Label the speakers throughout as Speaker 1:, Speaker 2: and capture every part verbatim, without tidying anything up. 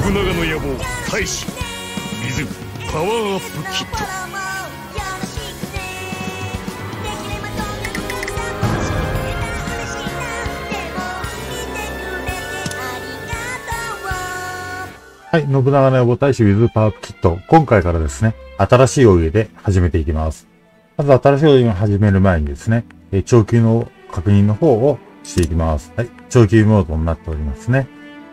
Speaker 1: 信長の野望大使水パワーアップキット。
Speaker 2: はい、信長の野望大使 with パワーアップキット。今回からですね、新しい奥義で始めていきます。まず新しい奥義を始める前にですね、長級の確認の方をしていきます。はい、長級モードになっておりますね。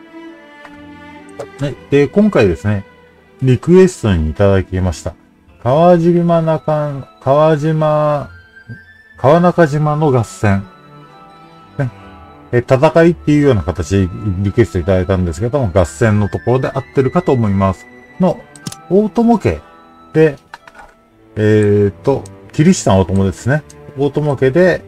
Speaker 2: はい、で、今回ですね、リクエストにいただきました。川島中、川島、川中島の合戦。ね。え、戦いっていうような形でリクエストいただいたんですけども、合戦のところで合ってるかと思います。の、大友家で、えっと、キリシタン大友ですね。大友家で、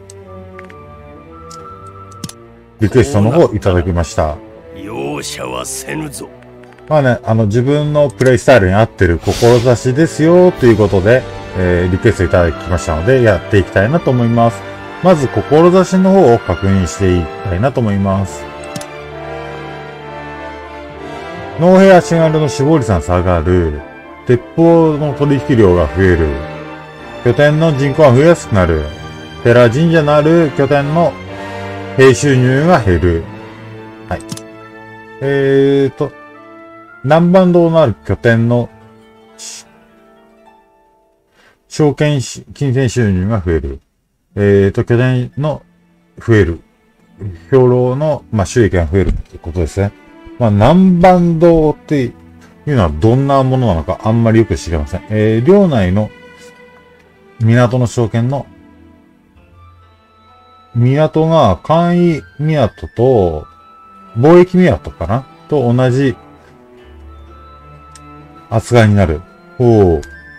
Speaker 2: リクエストの方いただきました。
Speaker 1: 容赦はせぬぞ。
Speaker 2: まあね、あの、自分のプレイスタイルに合ってる志ですよ、ということで、えー、リクエストいただきましたので、やっていきたいなと思います。まず、志の方を確認していきたいなと思います。農兵足軽の死亡率が下がる。鉄砲の取引量が増える。拠点の人口が増えやすくなる。寺神社のある拠点の兵収入が減る。はい。えーと、南蛮道のある拠点の証券金銭収入が増える。えーと、拠点の増える。兵糧の、まあ、収益が増えるってことですね。まあ、南蛮道っていうのはどんなものなのかあんまりよく知りません。えー、領内の港の証券の港が簡易港と貿易港かなと同じ扱いになる。おー。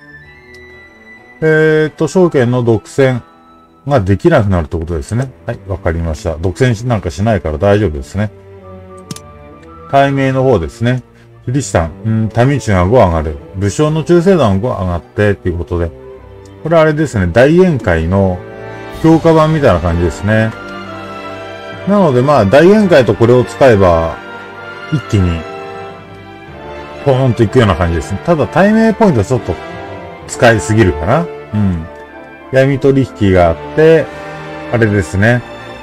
Speaker 2: えーと、証券の独占ができなくなるってことですね。はい、わかりました。独占なんかしないから大丈夫ですね。解明の方ですね。キリシタン、うん、民地がご上がる。武将の忠誠団がご上がってっていうことで。これあれですね。大宴会の強化版みたいな感じですね。なのでまあ、大宴会とこれを使えば、一気に、ポーンといくような感じですね。ただ、対面ポイントはちょっと使いすぎるかな。うん。闇取引があって、あれですね。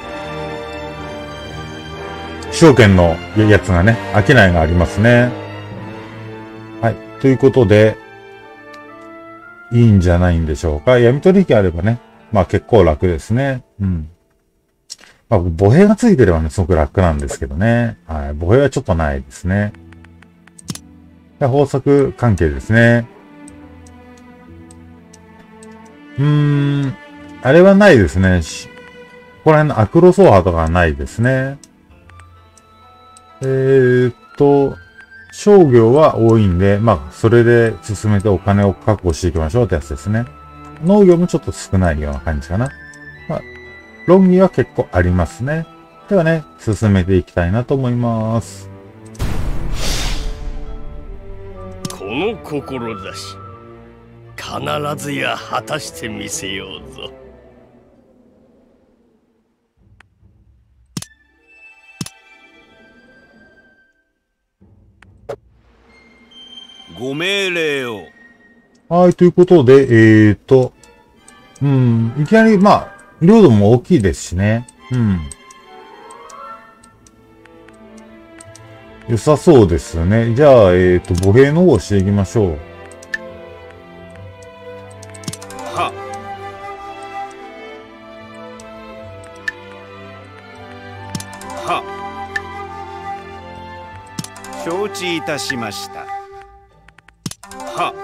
Speaker 2: 証券のやつがね、商いがありますね。はい。ということで、いいんじゃないんでしょうか。闇取引あればね、まあ結構楽ですね。うん。まあ、母兵がついてればね、すごく楽なんですけどね。はい。母兵はちょっとないですね。豊作関係ですね。うーん。あれはないですね。ここら辺のアクロソーハとかはないですね。えーっと、商業は多いんで、まあ、それで進めてお金を確保していきましょうってやつですね。農業もちょっと少ないような感じかな。まあ、論議は結構ありますね。ではね、進めていきたいなと思います。
Speaker 1: この志、必ずや果たしてみせようぞ。
Speaker 3: ご命令を。
Speaker 2: はい、ということで、えーと、うん、いきなり、まあ、領土も大きいですしね。うん。良さそうですね。じゃあ、えーと、歩兵の方をしていきましょう。
Speaker 3: は。は。承知いたしました。は。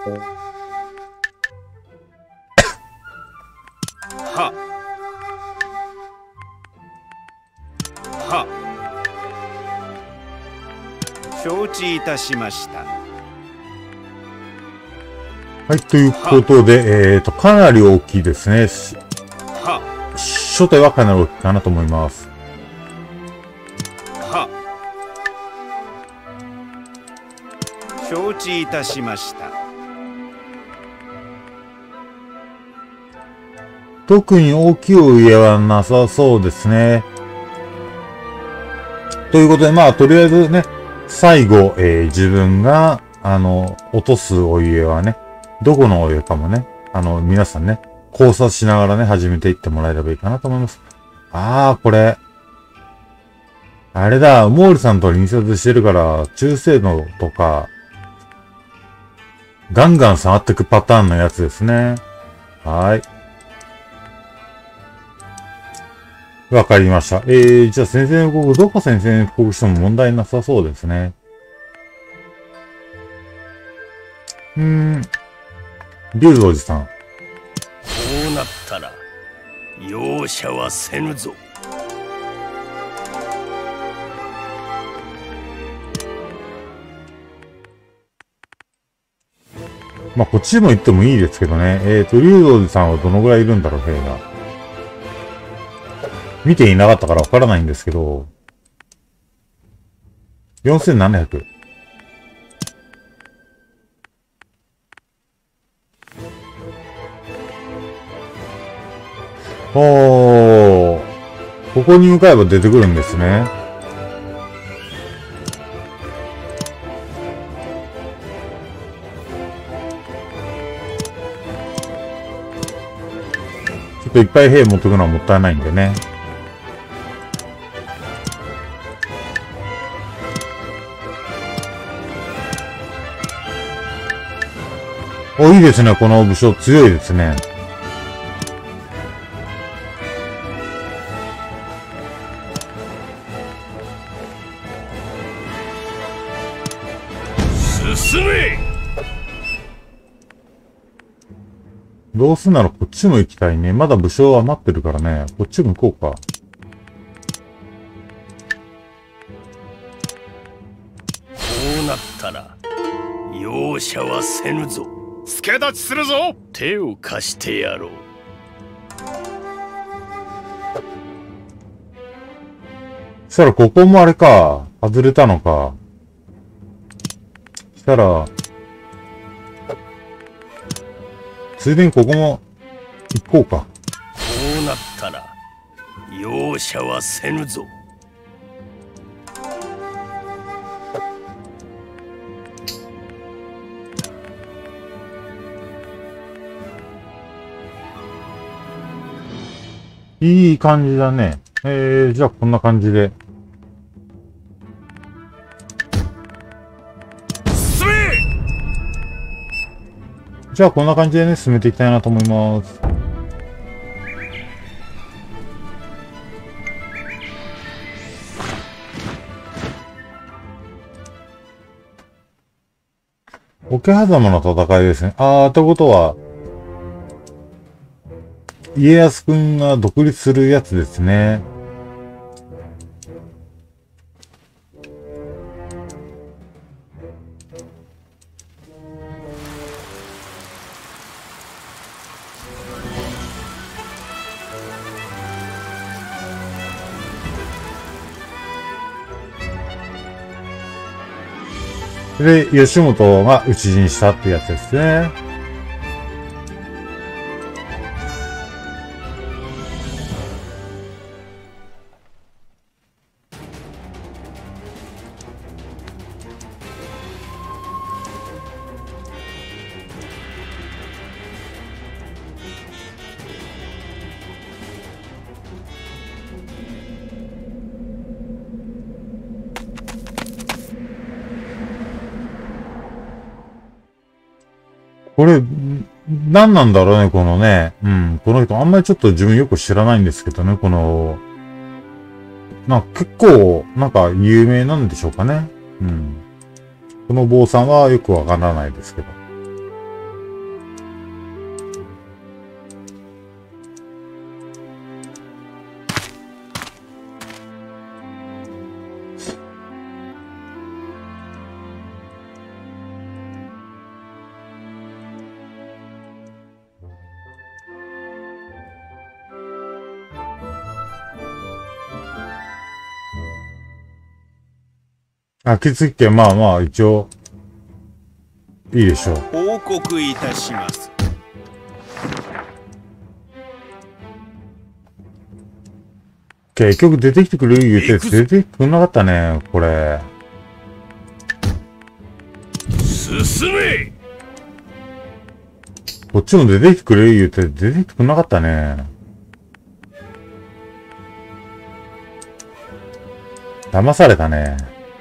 Speaker 3: は。は。承知いたしました。
Speaker 2: はい、ということで、えーと、かなり大きいですね。
Speaker 3: は。
Speaker 2: 初手はかなり大きいかなと思います。
Speaker 3: は。承知いたしました。
Speaker 2: 特に大きい家はなさそうですね。ということで、まあ、とりあえずね、 最後、えー、自分が、あの、落とすお家はね、どこのお家かもね、あの、皆さんね、考察しながらね、始めていってもらえればいいかなと思います。あー、これ。あれだ、モールさんと隣接してるから、中性能とか、ガンガン下がってくパターンのやつですね。はい。わかりました。えー、じゃあ先生の国、どこ先生の国しても問題なさそうですね。うーん。竜道寺さん。
Speaker 1: こうなったら容赦はせぬぞ。
Speaker 2: まあ、こっちも行ってもいいですけどね。えーと、竜道寺さんはどのぐらいいるんだろう、兵が。見ていなかったからわからないんですけど。よんせんななひゃく。おー。ここに向かえば出てくるんですね。ちょっといっぱい兵持ってくのはもったいないんでね。お、いいですね。この武将強いですね。
Speaker 1: 進め。
Speaker 2: どうすんならこっちも行きたいね。まだ武将は待ってるからね。こっちも行こうか。
Speaker 1: こうなったら容赦はせぬぞ。
Speaker 3: 助立ちするぞ。
Speaker 1: 手を貸してやろう。
Speaker 2: そしたらここもあれか。外れたのか。したら、ついでにここも行こうか。
Speaker 1: こうなったら容赦はせぬぞ。
Speaker 2: いい感じだね。えー、じゃあこんな感じで。
Speaker 1: 進め。
Speaker 2: じゃあこんな感じでね、進めていきたいなと思います。桶狭間の戦いですね。あー、ってことは、家康くんが独立するやつですね。で、吉本が討ち死にしたってやつですね。これ、何なんだろうね、このね。うん。この人、あんまりちょっと自分よく知らないんですけどね、この、なんか結構、なんか有名なんでしょうかね。うん。この坊さんはよくわからないですけど。秋月家、まあまあ、一応、いいでしょう。
Speaker 3: 報告いたします。
Speaker 2: 結局出てきてくれる言うて、出てくんなかったね、これ。
Speaker 1: 進め。
Speaker 2: こっちも出てきてくれ言うて出てきてくれなかったね。騙されたね。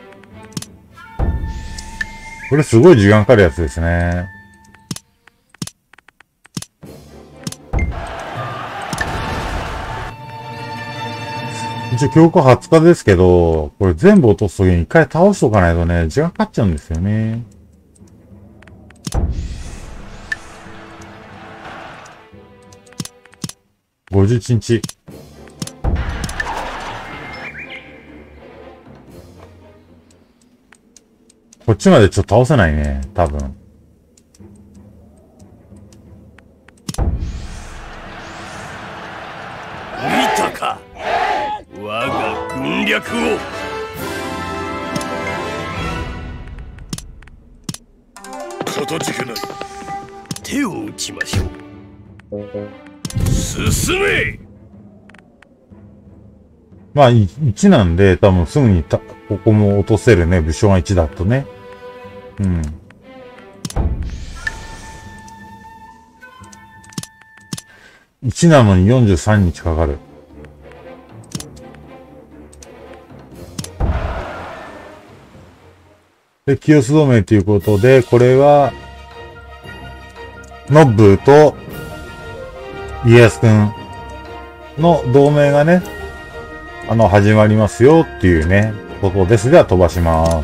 Speaker 2: これすごい時間かかるやつですね。一応強行はつかですけど、これ全部落とすときに一回倒しとかないとね、時間かかっちゃうんですよね。ごじゅういちにち。こっちまでちょっと倒せないね、多分。
Speaker 1: 見たか、我が軍略を。かたじけない。手を打ちましょう。進め。
Speaker 2: まあ、いちなんで、多分すぐにた、ここも落とせるね、武将がいちだとね。うん。いちなのによんじゅうさんにちかかる。で、清須同盟ということで、これは、ノブと家康くんの同盟がね、あの、始まりますよっていうね、ことです。では飛ばします。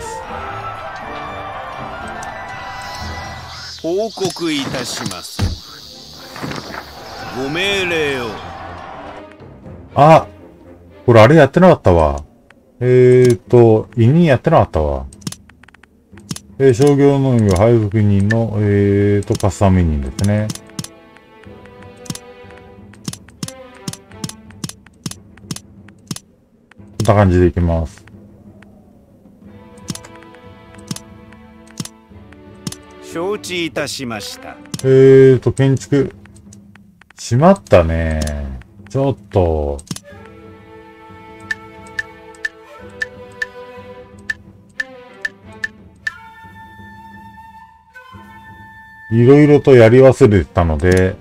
Speaker 3: 報告いたします。ご命令を。
Speaker 2: あ、これあれやってなかったわ。えーと、委任やってなかったわ。えー、商業農業配属人の、えーと、カスタム委任ですね。こんな感じでいきます。
Speaker 3: 承知いたしました。
Speaker 2: えーと、建築。しまったね。ちょっと。いろいろとやり忘れてたので、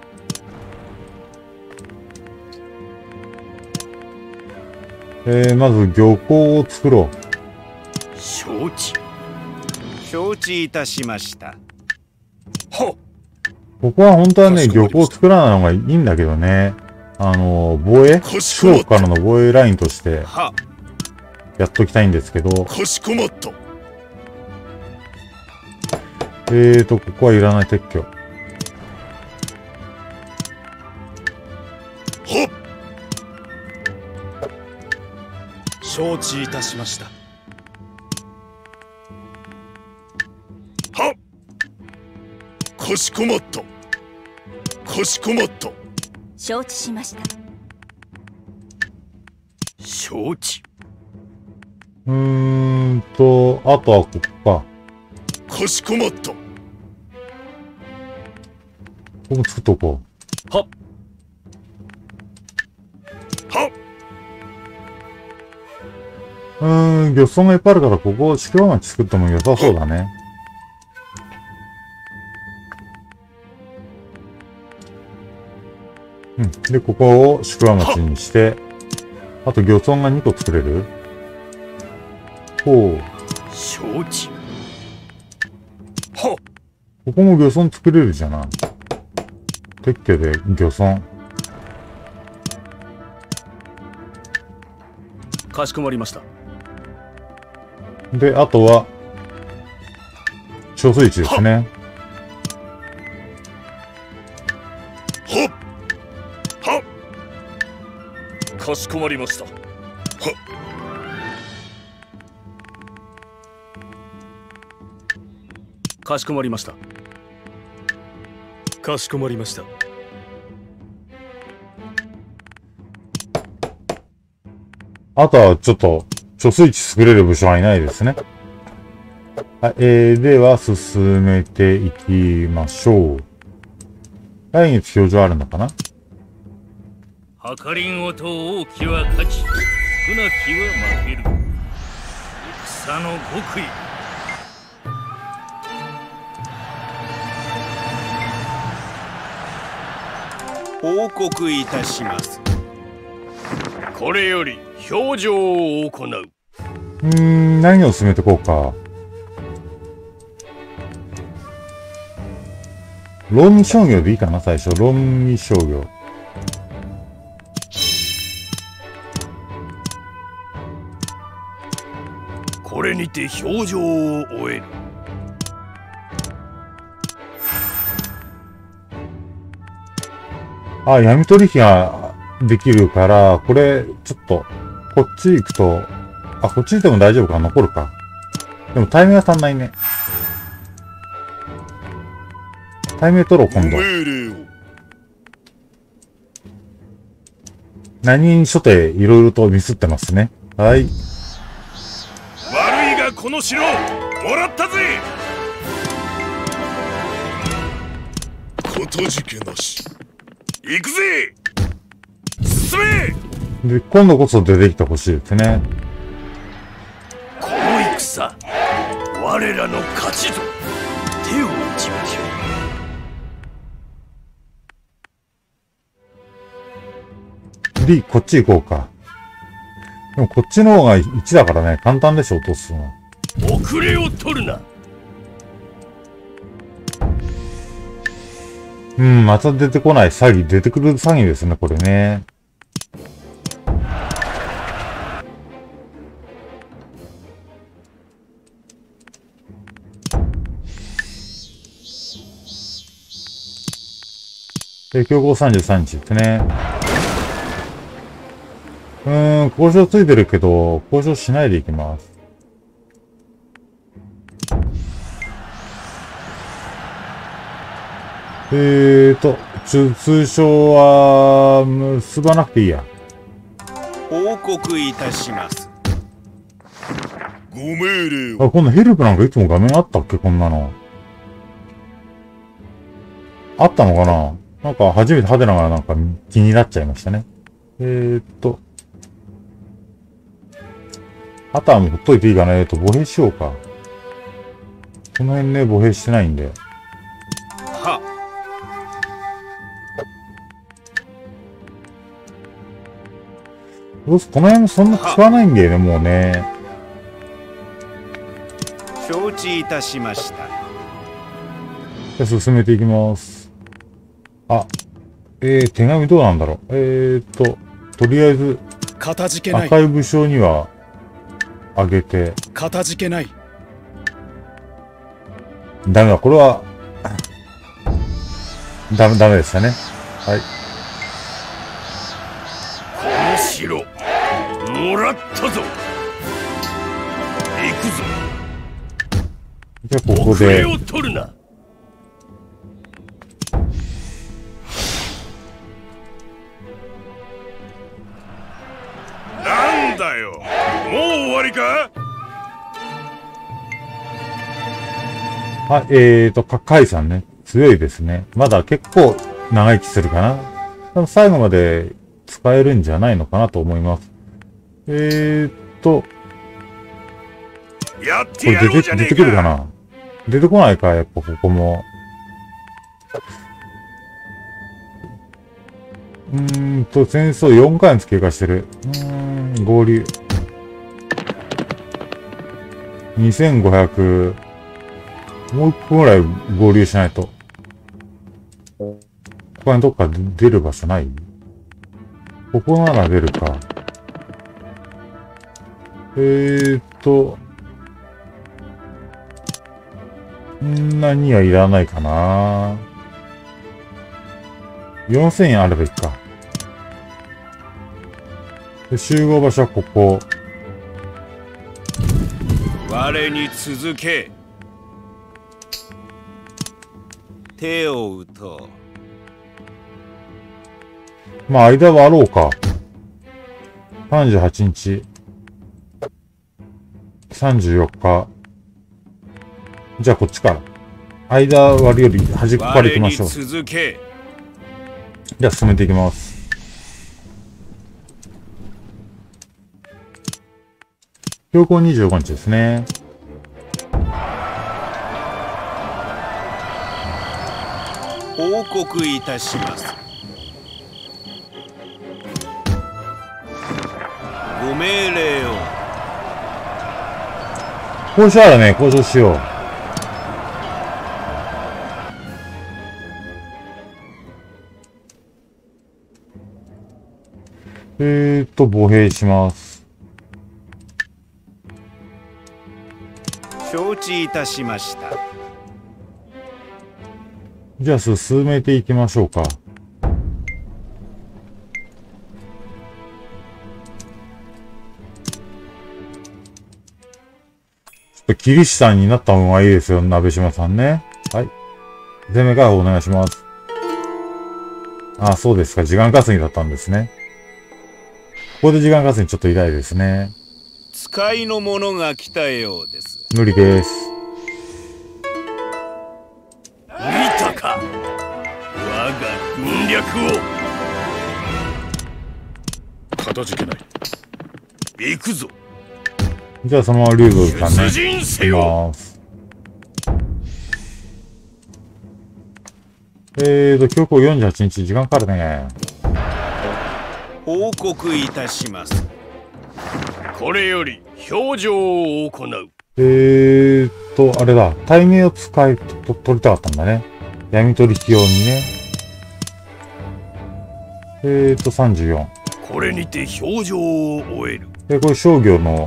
Speaker 2: えー、まず漁港を作ろう。
Speaker 1: 承知。
Speaker 3: 承知いたしました。
Speaker 1: はっ。
Speaker 2: ここは本当はね、漁港を作らないのがいいんだけどね。あの、防衛四国からの防衛ラインとしてやっときたいんですけど。
Speaker 1: かしこまった。
Speaker 2: えーと、ここはいらない撤去。
Speaker 1: はっ。
Speaker 4: 承知いたしました。
Speaker 1: はっ。かしこまった。かしこまった。
Speaker 5: 承知しました。
Speaker 1: 承知。
Speaker 2: うーんと、あとはここ
Speaker 1: か。かしこまった。
Speaker 2: ここも作っとこ
Speaker 4: う。はっ。
Speaker 1: はっ。
Speaker 2: うーん、漁村がいっぱいあるから、ここ、宿場町作っても良さそうだね。うん。で、ここを宿場町にして、あと漁村がにこ作れる？ほう。
Speaker 1: 承知。はっ。
Speaker 2: ここも漁村作れるじゃない。撤去で漁村。
Speaker 4: かしこまりました。
Speaker 2: で、あとは、貯水池ですね。
Speaker 1: はっ。はっ。かしこまりました。はっ。
Speaker 4: かしこまりました。かしこまりました。
Speaker 2: あとはちょっと、貯水池作れる部署はいないですね。はい、えー、では進めていきましょう。来月表情あるのかな？
Speaker 1: 計りごと大きは勝ち、少なきは負ける。戦の極意。
Speaker 3: 報告いたします。
Speaker 1: これより表情を行う。
Speaker 2: うーん、何を進めていこうか。論議商業でいいかな、最初。論議商業。
Speaker 1: これにて表情を終える。
Speaker 2: あ、闇取引ができるから、これ、ちょっと、こっち行くと、あ、こっち行っても大丈夫か、残るか。でもタイミングが足んないね。タイミング取ろう、今度。
Speaker 1: 命令を。
Speaker 2: 何人所定、いろいろとミスってますね。はい。
Speaker 1: 悪いがこの城、もらったぜ。かたじけなし。行くぜ。進め。
Speaker 2: で、今度こそ出てきてほしいですね。
Speaker 1: この戦、我らの勝ちぞ。手を打ちましょう。
Speaker 2: D、こっち行こうか。でもこっちの方がいちだからね、簡単でしょ、落とすの。
Speaker 1: 遅れを取るな。
Speaker 2: うん、また出てこない詐欺、出てくる詐欺ですね、これね。で、強行さんじゅうさんにちですね。うーん、交渉ついてるけど、交渉しないでいきます。えーと、通、通称は、結ばなくていいや。
Speaker 3: 報告いたします。
Speaker 1: ご命令を。
Speaker 2: あ、こんなヘルプなんかいつも画面あったっけ、こんなの。あったのかな。なんか初めて派手なのがなんか気になっちゃいましたね。えーっと。あとはもうほっといていいかな。えーっと、歩兵しようか。この辺ね、歩兵してないんで。
Speaker 3: は。
Speaker 2: どうす、この辺もそんな使わないんだよね、もうね。
Speaker 3: 承知いたしました。
Speaker 2: じゃあ進めていきます。あ、えー、手紙どうなんだろう。えーっと、とりあえず、
Speaker 4: かたじけない。
Speaker 2: 赤い武将には、あげて。
Speaker 4: かたじけない。
Speaker 2: ダメだ、これは、ダメ、ダメでしたね。はい。
Speaker 1: この城、もらったぞ。行くぞ。
Speaker 2: じゃあここで、
Speaker 1: 遅れを取るな。なんだよ、もう終わりか。
Speaker 2: はい、えーと、か、カイさんね。強いですね。まだ結構長生きするかな。多分最後まで使えるんじゃないのかなと思います。えーと、
Speaker 1: やっ
Speaker 2: これ
Speaker 1: てやろう
Speaker 2: 出て、出てく
Speaker 1: じゃねえか。
Speaker 2: るかな。出てこないか、やっぱここも。うーんと、戦争よんかげつ経過してる。うーん、合流。にせんごひゃく、もう一個ぐらい合流しないと。ここにどっか出る場所ない？ここなら出るか。えーっと、んなにはいらないかな。よんせんえんあればいいか。で、集合場所はここ。
Speaker 3: 我に続け。手を打とう。
Speaker 2: まあ、間割ろうか。さんじゅうはちにち。さんじゅうよっか。じゃあこっちから。間割るより端っこから行きましょう。
Speaker 3: 我に続け。
Speaker 2: じゃあ進めていきます。標高にじゅうごにちですね。
Speaker 3: 報告いたします。 ご命令を。
Speaker 2: 交渉あるね、交渉しよう。えーっと、歩兵します。
Speaker 3: 承知いたしました。
Speaker 2: じゃあ、進めていきましょうか。ちょっと、キリシタンになった方がいいですよ、鍋島さんね。はい。全面開放お願いします。あ、そうですか。時間稼ぎだったんですね。ここで時間稼ぎちょっと痛いですね。
Speaker 3: 使いの者が来たようです。
Speaker 2: 無理です。
Speaker 1: 見たか、我が軍略を。かたじけない。行くぞ。
Speaker 2: じゃあそのまま竜族さんね。
Speaker 1: 出陣せ
Speaker 2: いき
Speaker 1: よ。
Speaker 2: ます。えーと、強行よんじゅうはちにち、時間かかるね。
Speaker 3: 報告いたします。
Speaker 1: これより表情を行う。
Speaker 2: えーと、あれだ。対面を使いと、と、取りたかったんだね。闇取引用にね。えーと、さんじゅうよん。
Speaker 1: これにて表情を終える。
Speaker 2: え、これ商業の、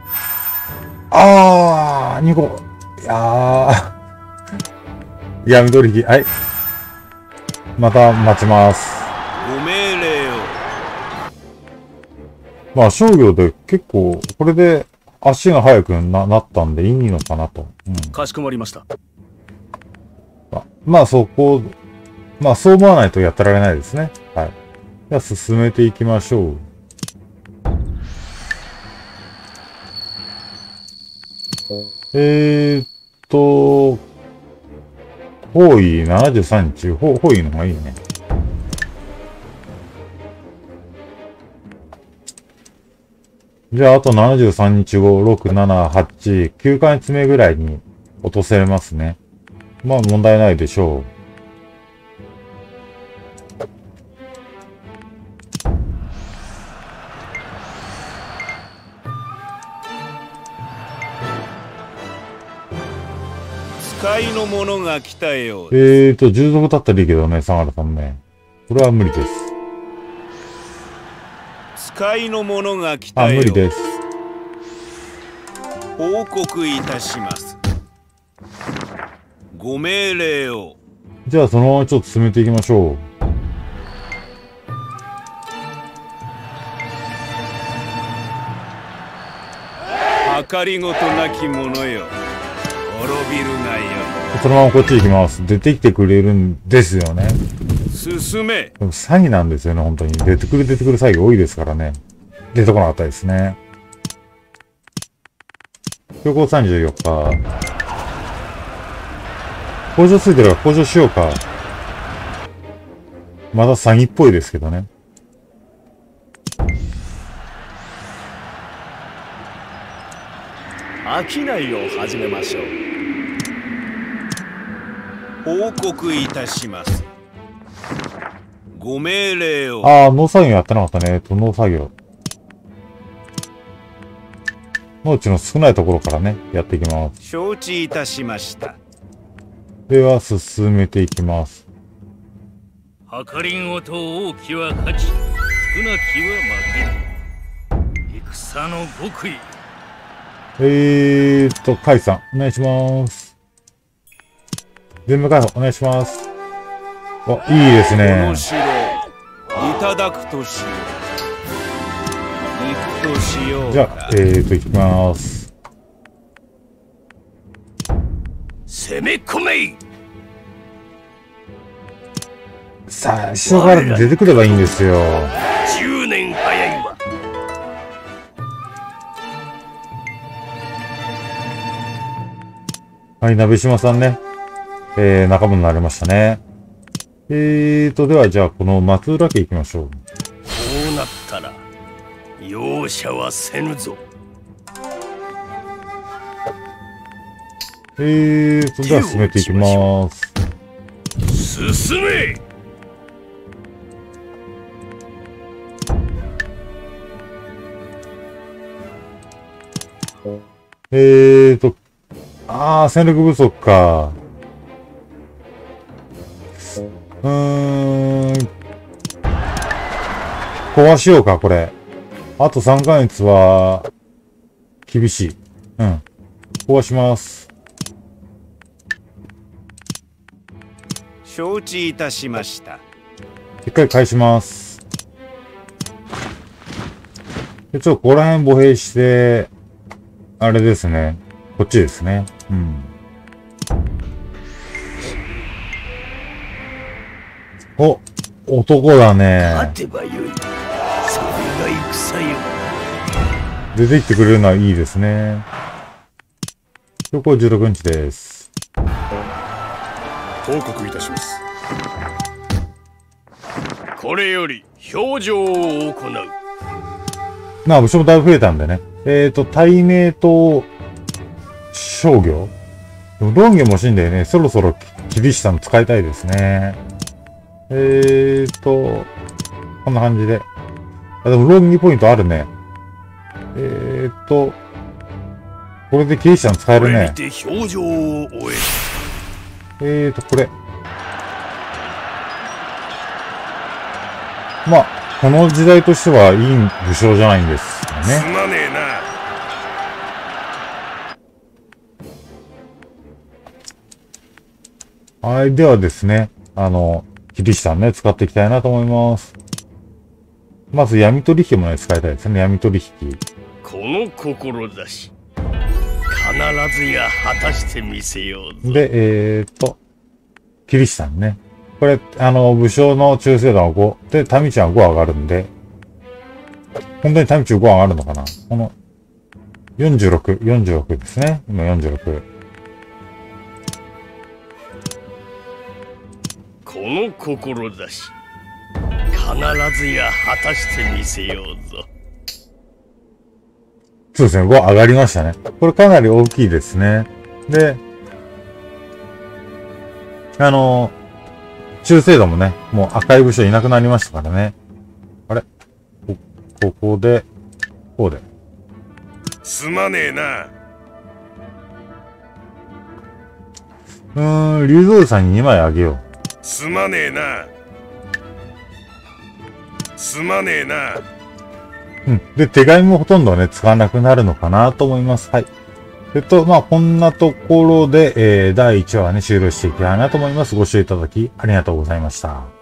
Speaker 2: あー、にこ。いやー。闇取引、はい。また待ちます。
Speaker 3: ご命令を。
Speaker 2: まあ商業で結構、これで足が速くな、なったんでいいのかなと。うん。
Speaker 4: かしこまりました。
Speaker 2: ま、まあそこ、まあそう思わないとやってられないですね。はい。じゃあ進めていきましょう。えーっと、方位ななじゅうさんにち、方位の方がいいね。じゃああとななじゅうさんにちご、ろく、なな、はち、きゅうかげつめぐらいに落とせれますね。まあ問題ないでしょう。
Speaker 3: 使いの者が来たようです。
Speaker 2: えーと、従属だったらいいけどね、相良さんね。これは無理です。
Speaker 3: 使いの者が来
Speaker 2: あ、
Speaker 3: たようです。
Speaker 2: 無理です。
Speaker 3: 報告いたします。ご命令を。
Speaker 2: じゃあそのままちょっと進めていきましょう。
Speaker 3: 計りごとなき者よ。滅びるがよ
Speaker 2: そのままこっち行きます。出てきてくれるんですよね。
Speaker 3: い。進め。
Speaker 2: でも詐欺なんですよね、本当に。出てくる出てくる詐欺多いですからね。出てこなかったですね。標高さんじゅうよっか。工場ついてるから工場しようか。まだ詐欺っぽいですけどね。
Speaker 4: 商いを始めましょう。
Speaker 3: 報告いたします。ご命令を。
Speaker 2: ああ、農作業やってなかったね。えっと、農作業。農地の少ないところからね、やっていきます。
Speaker 3: 承知いたしました。
Speaker 2: では、進めていきます。
Speaker 1: 計りごと大きは勝ち、少なきは負ける。戦の極意。
Speaker 2: えーっと、カイさん、お願いします。全部解放、お願いします。あ、いいです
Speaker 3: こ
Speaker 2: ね
Speaker 3: の。城、いただくとしよう。行くとしようか。
Speaker 2: じゃあ、えーっと、行きます。
Speaker 1: 攻め込め。
Speaker 2: 最初から出てくればいいんですよ。
Speaker 1: じゅうねん早いわ。
Speaker 2: はい、鍋島さんね。えー、仲間になりましたね。えーと、では、じゃあ、この松浦家行きましょう。
Speaker 1: こうなったら容赦はせぬぞ。
Speaker 2: えーと、では進めていきます。
Speaker 1: 進め。
Speaker 2: えーと、あー、戦力不足か。うーん。壊しようか、これ。あとさんかげつは、厳しい。うん。壊します。
Speaker 3: 承知いたしました。
Speaker 2: 一回返します。で、ちょっとここら辺歩兵して、あれですね。こっちですね。うん。お、男だね。
Speaker 1: 勝てばよい。それが戦よ。
Speaker 2: 出てきてくれるのはいいですね。標高じゅうろくにちです。
Speaker 1: 報告いたします。これより表情を行う。
Speaker 2: まあ、武将もだいぶ増えたんでね。えーと、対名と、商業。でも、論議も欲しいんだよね。そろそろキリシタン使いたいですね。えーと、こんな感じで。あ、でも、論議ポイントあるね。えーと、これでキリシタン使えるね。
Speaker 1: これにて表情を終
Speaker 2: え。えーと、これ。まあ、この時代としてはいい武将じゃないんですよ
Speaker 1: え。す
Speaker 2: ね。
Speaker 1: まねえな。
Speaker 2: はい。ではですね、あの、キリシタンね、使っていきたいなと思います。まず、闇取引もね、使いたいですね。闇取引。
Speaker 1: この志、必ずや果たしてみせようぞ。
Speaker 2: で、えーっと、キリシタンね。これ、あの、武将の中性弾はご。で、民地はご上がるんで、本当に民地ご上がるのかな？この、よんじゅうろく、よんじゅうろくですね。今よんじゅうろく。
Speaker 1: この志、必ずや果たしてみせようぞ。
Speaker 2: そうですね、ご上がりましたね。これかなり大きいですね。で、あの、中性度もね、もう赤い武将いなくなりましたからね。あれこ、ここで、こうで。
Speaker 1: すまねえな。
Speaker 2: うーん、竜蔵さんににまいあげよう。
Speaker 1: すまねえな。すまねえな。
Speaker 2: うん。で、手紙もほとんどね、使わなくなるのかなと思います。はい。えっと、まあ、こんなところで、えー、だいいちわはね、終了していきたいなと思います。ご視聴いただき、ありがとうございました。